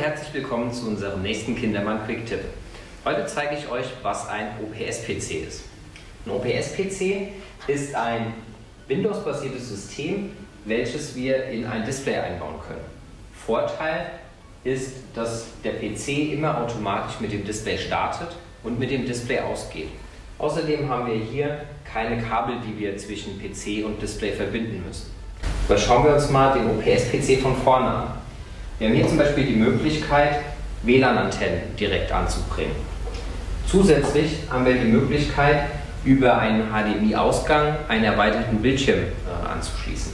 herzlich willkommen zu unserem nächsten Kindermann Quick Tip. Heute zeige ich euch, was ein OPS-PC ist. Ein OPS-PC ist ein Windows-basiertes System, welches wir in ein Display einbauen können. Vorteil ist, dass der PC immer automatisch mit dem Display startet und mit dem Display ausgeht. Außerdem haben wir hier keine Kabel, die wir zwischen PC und Display verbinden müssen. Aber schauen wir uns mal den OPS-PC von vorne an. Wir haben hier zum Beispiel die Möglichkeit, WLAN-Antennen direkt anzubringen. Zusätzlich haben wir die Möglichkeit, über einen HDMI-Ausgang einen erweiterten Bildschirm anzuschließen.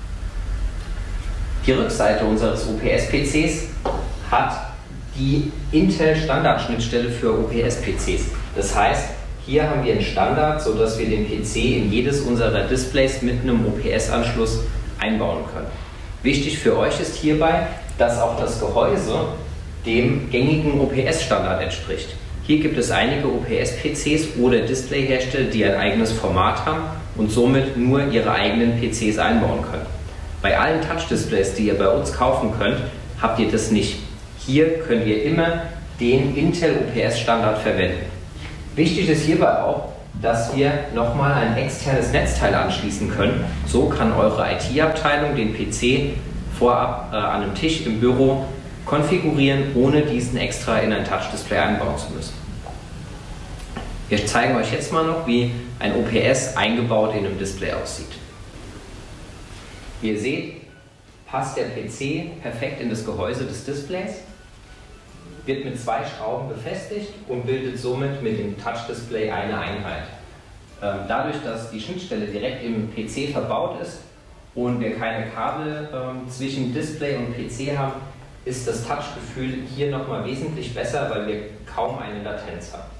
Die Rückseite unseres OPS-PCs hat die Intel-Standardschnittstelle für OPS-PCs. Das heißt, hier haben wir einen Standard, sodass wir den PC in jedes unserer Displays mit einem OPS-Anschluss einbauen können. Wichtig für euch ist hierbei, dass auch das Gehäuse dem gängigen OPS-Standard entspricht. Hier gibt es einige OPS-PCs oder Displayhersteller, die ein eigenes Format haben und somit nur ihre eigenen PCs einbauen können. Bei allen Touch-Displays, die ihr bei uns kaufen könnt, habt ihr das nicht. Hier könnt ihr immer den Intel OPS-Standard verwenden. Wichtig ist hierbei auch, dass wir nochmal ein externes Netzteil anschließen können. So kann eure IT-Abteilung den PC vorab an einem Tisch im Büro konfigurieren, ohne diesen extra in ein Touch-Display einbauen zu müssen. Wir zeigen euch jetzt mal noch, wie ein OPS eingebaut in einem Display aussieht. Wie ihr seht, passt der PC perfekt in das Gehäuse des Displays, wird mit 2 Schrauben befestigt und bildet somit mit dem Touch-Display eine Einheit. Dadurch, dass die Schnittstelle direkt im PC verbaut ist und wir keine Kabel zwischen Display und PC haben, ist das Touchgefühl hier nochmal wesentlich besser, weil wir kaum eine Latenz haben.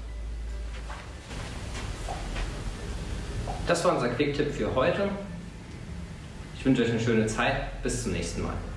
Das war unser Quick-Tipp für heute. Ich wünsche euch eine schöne Zeit. Bis zum nächsten Mal.